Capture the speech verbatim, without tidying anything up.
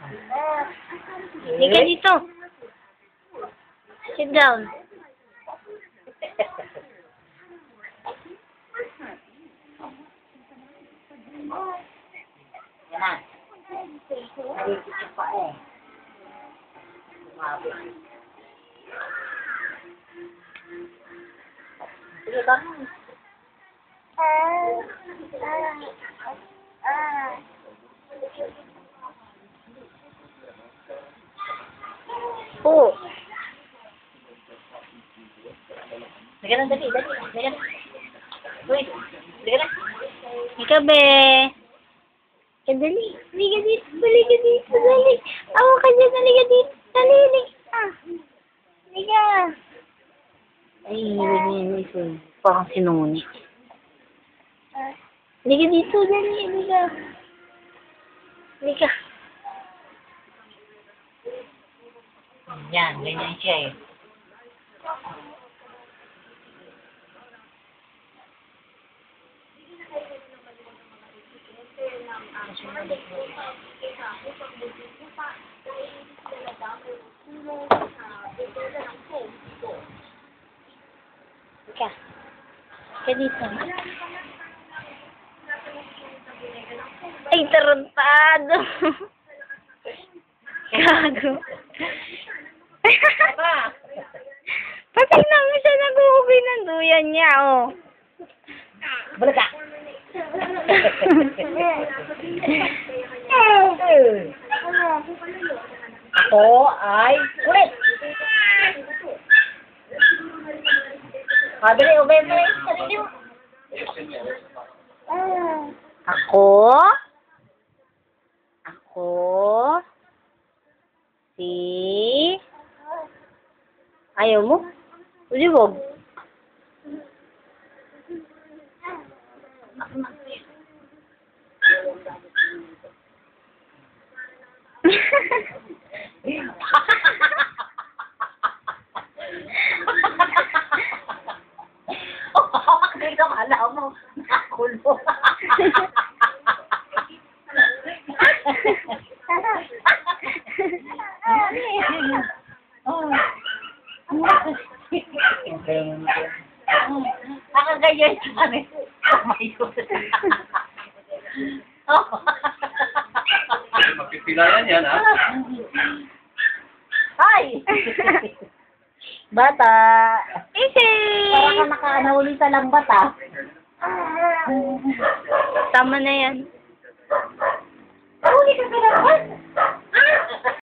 Hindi ka dito. Sit down. Yan na. Nagigit pa eh. Mabi. Sige, tanong. Oo. Sige na, dali, dali. Sige na. Uy, sige na. Ika, be. Eh, dali. Liga dito. Liga dito. Dali. Ako ka dyan. Liga dito. Dali. Liga. Liga. Ay, nilinis eh. Parang sinuni. Liga dito. Dali. Liga. Liga. Yan, ganyan siya eh. Ika. Ika dito. Ay, tarantado. Gago. Patay naman siya nag-uubay ng duyan niya, oh. Balik ka! Ako ay kulit! Padali, ubay mo yung sarili mo. Ako? Ako? Si? Ayaw mo? Uliwag. Dito ka, alam mo, nakakulo. Nakagayon siya kami. Kumayos. Magpipilayan yan, ha? Hi! Bata! Easy! Para ka nakaanahuli sa lambat, ah. Tama na yan.